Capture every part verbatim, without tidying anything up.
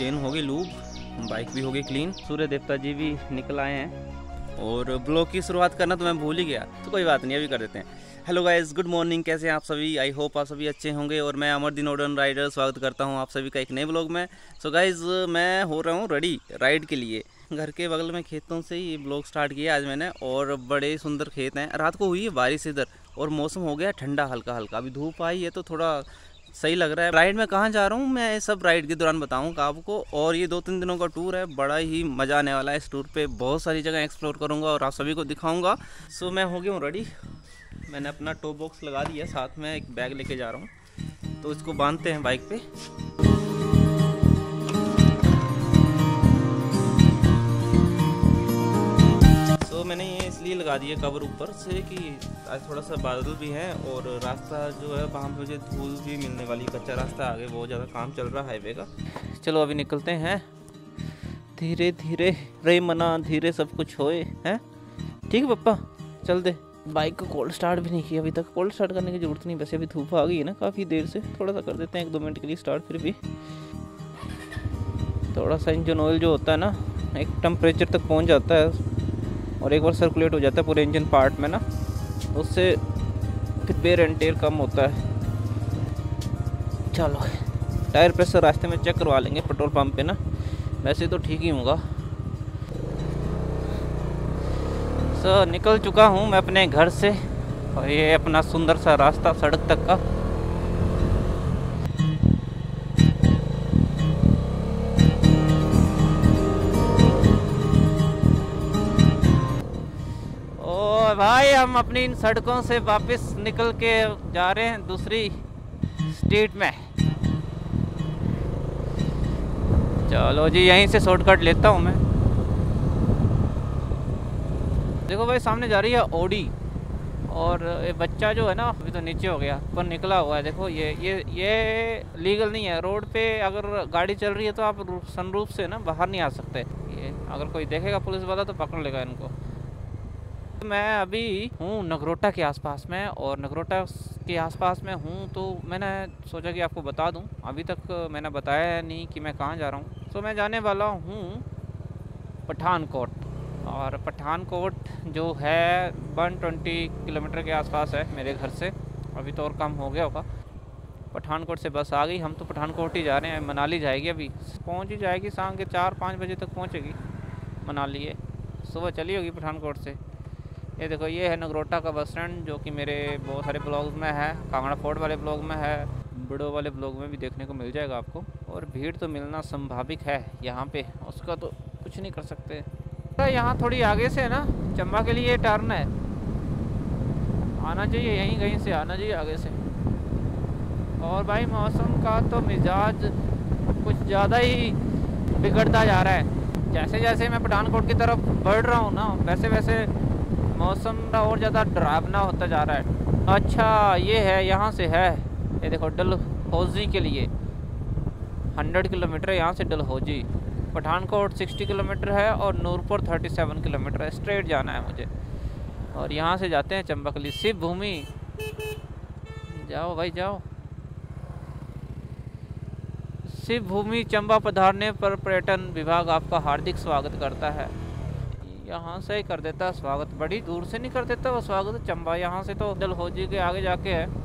Chain हो गई lube, bike भी हो गई क्लीन, सूर्य देवता जी भी निकल आए हैं और ब्लॉग की शुरुआत करना तो मैं भूल ही गया, तो कोई बात नहीं अभी कर देते हैं। हेलो गाइस, गुड मॉर्निंग, कैसे हैं आप सभी? आई होप आप सभी अच्छे होंगे और मैं अमर दी नॉर्डर्न राइडर स्वागत करता हूं आप सभी का एक नए ब्लॉग में। सो गाइस, मैं हो रहा हूं रेडी राइड के लिए। घर के बगल में खेतों से ही ये ब्लॉग स्टार्ट किया आज मैंने और बड़े सुंदर खेत हैं। रात को हुई है बारिश इधर और मौसम हो गया ठंडा हल्का हल्का, अभी धूप आई है तो थोड़ा सही लग रहा है। राइड में कहाँ जा रहा हूँ मैं सब राइड के दौरान बताऊँगा आपको। और ये दो तीन दिनों का टूर है, बड़ा ही मज़ा आने वाला है। इस टूर पे बहुत सारी जगह एक्सप्लोर करूँगा और आप सभी को दिखाऊँगा। सो मैं हो गया हूँ रेडी, मैंने अपना टॉप बॉक्स लगा दिया, साथ में एक बैग लेके जा रहा हूँ, तो इसको बांधते हैं बाइक पे। तो मैंने ये इसलिए लगा दिया कवर ऊपर से कि आज थोड़ा सा बादल भी है और रास्ता जो है वहाँ मुझे धूल भी मिलने वाली, कच्चा रास्ता आगे बहुत ज़्यादा काम चल रहा है हाईवे का। चलो अभी निकलते हैं धीरे धीरे, रे मना धीरे सब कुछ होए हैं। ठीक है पप्पा, चल दे। बाइक को कोल्ड स्टार्ट भी नहीं किया अभी तक, कोल्ड स्टार्ट करने की ज़रूरत नहीं, वैसे अभी धूप आ गई है ना काफ़ी देर से, थोड़ा सा कर देते हैं एक दो मिनट के लिए स्टार्ट। फिर भी थोड़ा सा इंजन ऑयल जो होता है ना एक टेम्परेचर तक पहुंच जाता है और एक बार सर्कुलेट हो जाता है पूरे इंजन पार्ट में ना, उससे फिर वेयर एंड टेयर कम होता है। चलो टायर प्रेशर रास्ते में चेक करवा लेंगे पेट्रोल पंप पे ना, वैसे तो ठीक ही होगा। सो निकल चुका हूँ मैं अपने घर से और ये अपना सुंदर सा रास्ता सड़क तक का। ओ भाई, हम अपनी इन सड़कों से वापस निकल के जा रहे हैं दूसरी स्टेट में। चलो जी, यहीं से शॉर्टकट लेता हूँ मैं। देखो भाई, सामने जा रही है ऑडी और ये बच्चा जो है ना अभी तो नीचे हो गया पर निकला हुआ है। देखो ये ये ये लीगल नहीं है। रोड पे अगर गाड़ी चल रही है तो आप सनरूफ से ना बाहर नहीं आ सकते। ये अगर कोई देखेगा पुलिस वाला तो पकड़ लेगा इनको। मैं अभी हूँ नगरोटा के आसपास में और नगरोटा के आसपास में हूँ तो मैंने सोचा कि आपको बता दूँ, अभी तक मैंने बताया नहीं कि मैं कहाँ जा रहा हूँ। तो मैं जाने वाला हूँ पठानकोट और पठानकोट जो है वन ट्वेंटी किलोमीटर के आसपास है मेरे घर से, अभी तो और कम हो गया होगा। पठानकोट से बस आ गई, हम तो पठानकोट ही जा रहे हैं। मनाली जाएगी, अभी पहुंच ही जाएगी, शाम के चार पाँच बजे तक पहुंचेगी मनाली। है सुबह चली होगी पठानकोट से। ये देखो, ये है नगरोटा का बस स्टैंड जो कि मेरे बहुत सारे ब्लॉग में है, कांगड़ा फोर्ट वाले ब्लॉग में है, बड़ो वाले ब्लॉग में भी देखने को मिल जाएगा आपको। और भीड़ तो मिलना संभाविक है यहाँ पे, उसका तो कुछ नहीं कर सकते। यहाँ थोड़ी आगे से ना चंबा के लिए टर्न है, आना चाहिए यहीं कहीं से आना चाहिए आगे से। और भाई मौसम का तो मिजाज कुछ ज़्यादा ही बिगड़ता जा रहा है। जैसे जैसे मैं पठानकोट की तरफ बढ़ रहा हूँ ना वैसे वैसे मौसम और ज़्यादा डरावना होता जा रहा है। अच्छा ये है, यहाँ से है, ये देखो डलहौजी के लिए हंड्रेड किलोमीटर है यहाँ से डलहौजी। पठानकोट साठ किलोमीटर है और नूरपुर सैंतीस किलोमीटर है, स्ट्रेट जाना है मुझे। और यहाँ से जाते हैं चंबा के लिए, शिव भूमि। जाओ भाई जाओ। शिव भूमि चंबा पधारने पर पर्यटन विभाग आपका हार्दिक स्वागत करता है। यहाँ से ही कर देता है स्वागत, बड़ी दूर से नहीं कर देता वो स्वागत चंबा, यहाँ से तो डलहौजी के आगे जाके है।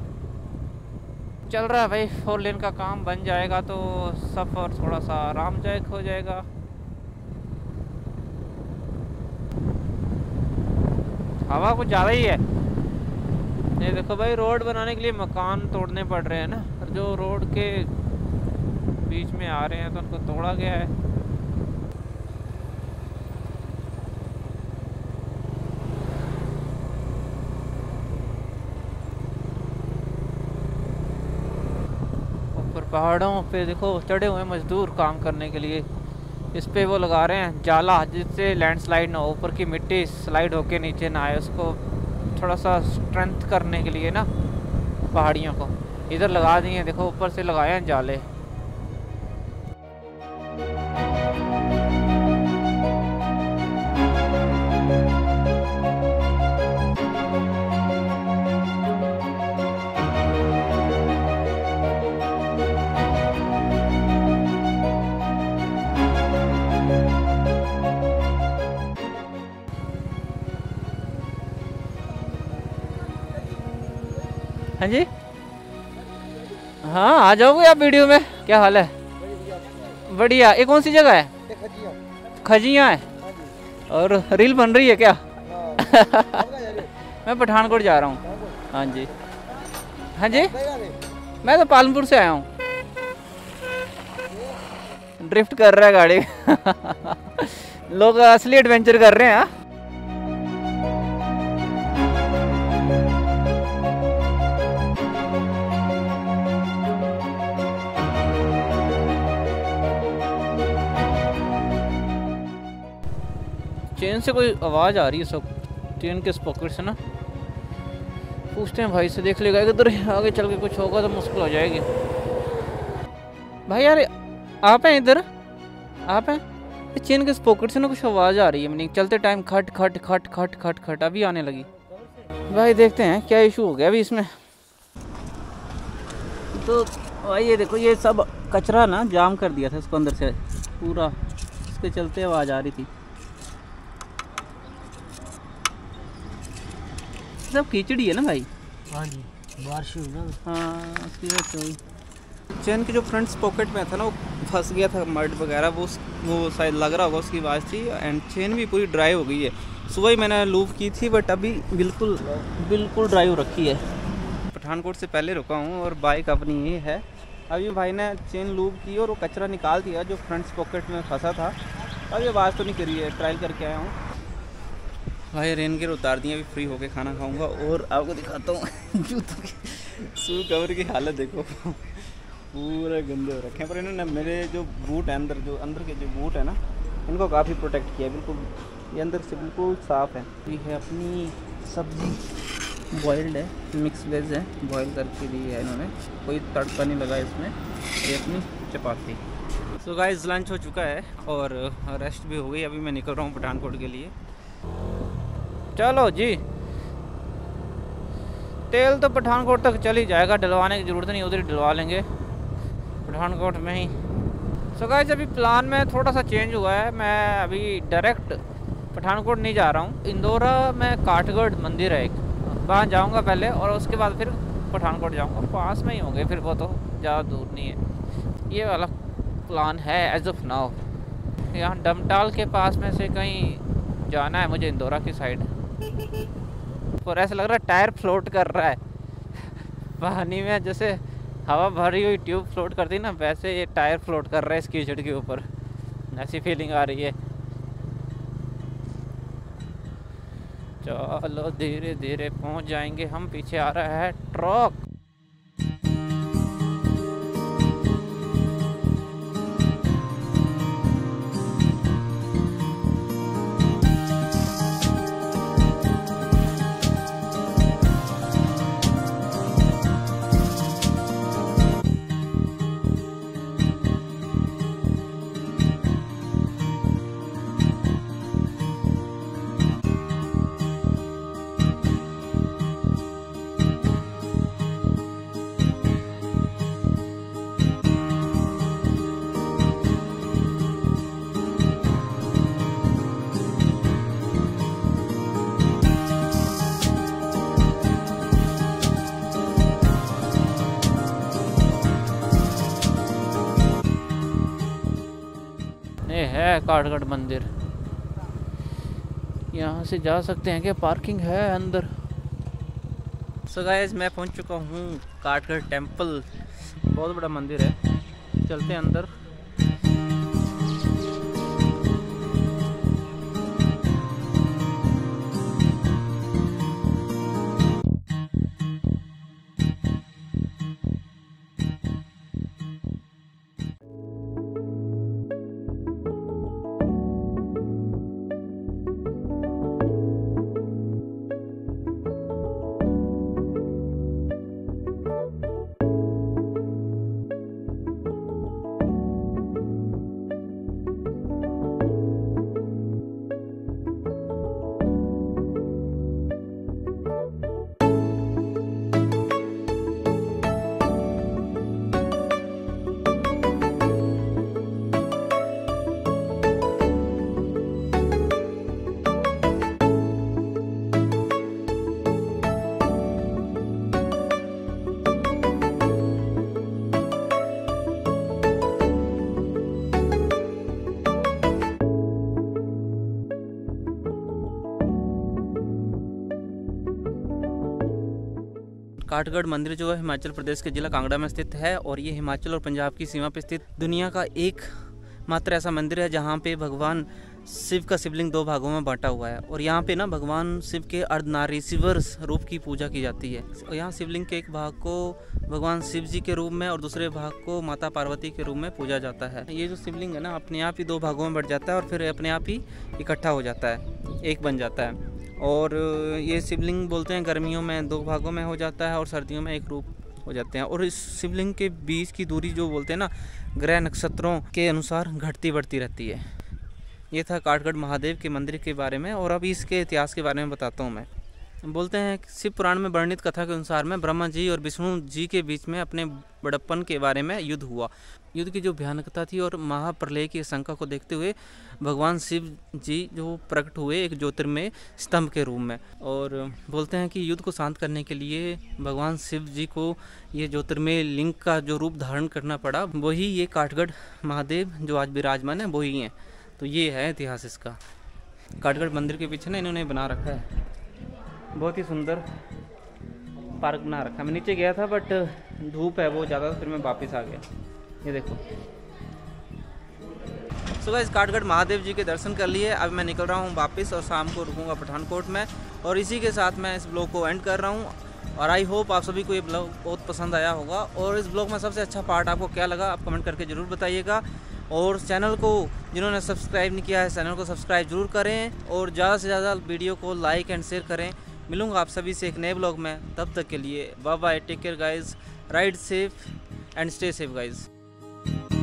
चल रहा है भाई, फोर लेन का काम बन जाएगा तो सफ़र थोड़ा सा आरामदायक हो जाएगा। हवा कुछ ज़्यादा ही है। ये देखो भाई, रोड बनाने के लिए मकान तोड़ने पड़ रहे हैं ना, जो रोड के बीच में आ रहे हैं तो उनको तोड़ा गया है। पहाड़ों पे देखो चढ़े हुए मजदूर काम करने के लिए, इस पे वो लगा रहे हैं जाला जिससे लैंडस्लाइड ना हो, ऊपर की मिट्टी स्लाइड होके नीचे ना आए, उसको थोड़ा सा स्ट्रेंथ करने के लिए ना पहाड़ियों को इधर लगा दिए। देखो ऊपर से लगाए हैं जाले। जी हाँ आ जाओगे आप वीडियो में। क्या हाल है? बढ़िया। ये कौन सी जगह है? खजियाँ है। और रील बन रही है क्या? मैं पठानकोट जा रहा हूँ। हाँ जी। हाँ जी मैं तो पालमपुर से आया हूँ। ड्रिफ्ट कर रहा है गाड़ी। लोग असली एडवेंचर कर रहे हैं। हाँ चेन से कोई आवाज़ आ रही है सब, चेन के स्पॉकेट से ना। पूछते हैं भाई से, देख लेगा इधर आगे चल के कुछ होगा तो मुश्किल हो जाएगी। भाई यार आप हैं इधर? आप हैं? चेन के स्पॉकेट से ना कुछ आवाज़ आ रही है। मैंने चलते टाइम खट खट खट खट खट खट अभी आने लगी। भाई देखते हैं क्या इशू हो गया अभी इसमें। तो भाई ये देखो ये सब कचरा ना जाम कर दिया था इसको अंदर से पूरा, इसके चलते आवाज़ आ रही थी। सब कीचड़ी है ना भाई। हाँ जी बारिश हुई ना। हाँ उसकी वजह से चेन के जो फ्रंट पॉकेट में था ना वो फंस गया था मड वगैरह, वो वो शायद लग रहा होगा उसकी आवाज़ थी। एंड चेन भी पूरी ड्राई हो गई है। सुबह ही मैंने लूप की थी बट अभी बिल्कुल बिल्कुल ड्राई हो रखी है। पठानकोट से पहले रुका हूँ और बाइक अपनी ही है। अभी भाई ने चेन लूप की और वो कचरा निकाल दिया जो फ्रंट पॉकेट में फंसा था। अभी आवाज़ तो नहीं करी है, ट्रायल करके आया हूँ। भाई रेन गेयर उतार दिए, अभी फ्री होके खाना खाऊंगा और आपको दिखाता हूँ जूतों की शू कवर की हालत देखो पूरे गंदे हो रखे हैं। पर इन्होंने मेरे जो बूट है अंदर जो अंदर के जो बूट है ना इनको काफ़ी प्रोटेक्ट किया। बिल्कुल ये अंदर से बिल्कुल साफ़ है। ये है अपनी सब्ज़ी बॉइल्ड है, मिक्स वेज है, बॉयल करके दी है इन्होंने, कोई तड़का नहीं लगा इसमें। ये अपनी चपाती। सो गाइस लंच हो चुका है और रेस्ट भी हो गई। अभी मैं निकल रहा हूँ पठानकोट के लिए। चलो जी, तेल तो पठानकोट तक चल ही जाएगा, डलवाने की ज़रूरत नहीं, उधर ही डलवा लेंगे पठानकोट में ही। सो गाइस अभी प्लान में थोड़ा सा चेंज हुआ है। मैं अभी डायरेक्ट पठानकोट नहीं जा रहा हूँ। इंदौरा में काठगढ़ मंदिर है एक, वहाँ जाऊँगा पहले और उसके बाद फिर पठानकोट जाऊँगा। पास में ही होंगे फिर, वो तो ज़्यादा दूर नहीं है। ये वाला प्लान है एज ऑफ नाउ। यहाँ डमटाल के पास में से कहीं जाना है मुझे, इंदौरा की साइड। और ऐसा लग रहा है टायर फ्लोट कर रहा है पानी में, जैसे हवा भरी हुई ट्यूब फ्लोट करती ना, वैसे ये टायर फ्लोट कर रहा है इस कीचड़ के ऊपर। ऐसी फीलिंग आ रही है। चलो धीरे धीरे पहुंच जाएंगे हम। पीछे आ रहा है ट्रक। ये है काठगढ़ मंदिर। यहाँ से जा सकते हैं क्या? पार्किंग है अंदर। सो गाइस मैं पहुँच चुका हूँ काठगढ़ टेम्पल। बहुत बड़ा मंदिर है, चलते हैं अंदर। काठगढ़ मंदिर जो है हिमाचल प्रदेश के ज़िला कांगड़ा में स्थित है और ये हिमाचल और पंजाब की सीमा पर स्थित दुनिया का एक मात्र ऐसा मंदिर है जहाँ पे भगवान शिव का शिवलिंग दो भागों में बांटा हुआ है। और यहाँ पे ना भगवान शिव के अर्धनारीश्वर रूप की पूजा की जाती है। और यहाँ शिवलिंग के एक भाग को भगवान शिव जी के रूप में और दूसरे भाग को माता पार्वती के रूप में पूजा जाता है। ये जो शिवलिंग है ना अपने आप ही दो भागों में बढ़ जाता है और फिर अपने आप ही इकट्ठा हो जाता है, एक बन जाता है। और ये शिवलिंग बोलते हैं गर्मियों में दो भागों में हो जाता है और सर्दियों में एक रूप हो जाते हैं। और इस शिवलिंग के बीच की दूरी जो बोलते हैं ना ग्रह नक्षत्रों के अनुसार घटती बढ़ती रहती है। ये था काठगढ़ महादेव के मंदिर के बारे में। और अभी इसके इतिहास के बारे में बताता हूँ मैं। बोलते हैं शिव पुराण में वर्णित कथा के अनुसार में ब्रह्मा जी और विष्णु जी के बीच में अपने बड़प्पन के बारे में युद्ध हुआ। युद्ध की जो भयानकता थी और महाप्रलय की आशंका को देखते हुए भगवान शिव जी जो प्रकट हुए एक ज्योतिर्मय स्तंभ के रूप में। और बोलते हैं कि युद्ध को शांत करने के लिए भगवान शिव जी को ये ज्योतिर्मय लिंग का जो रूप धारण करना पड़ा, वही ये काठगढ़ महादेव जो आज विराजमान है वही हैं। तो ये है इतिहास इसका। काठगढ़ मंदिर के पीछे ना इन्होंने बना रखा है बहुत ही सुंदर पार्क बना रखा है। मैं नीचे गया था बट धूप है वो ज़्यादा, फिर मैं वापस आ गया। ये देखो। सो गाइस काठगढ़ महादेव जी के दर्शन कर लिए। अब मैं निकल रहा हूँ वापस और शाम को रुकूंगा पठानकोट में। और इसी के साथ मैं इस ब्लॉग को एंड कर रहा हूँ। और आई होप आप सभी को ये ब्लॉग बहुत पसंद आया होगा। और इस ब्लॉग में सबसे अच्छा पार्ट आपको क्या लगा आप कमेंट करके ज़रूर बताइएगा। और चैनल को जिन्होंने सब्सक्राइब नहीं किया है चैनल को सब्सक्राइब जरूर करें और ज़्यादा से ज़्यादा वीडियो को लाइक एंड शेयर करें। मिलूंगा आप सभी से एक नए ब्लॉग में, तब तक के लिए bye bye, take care guys, ride safe and stay safe guys.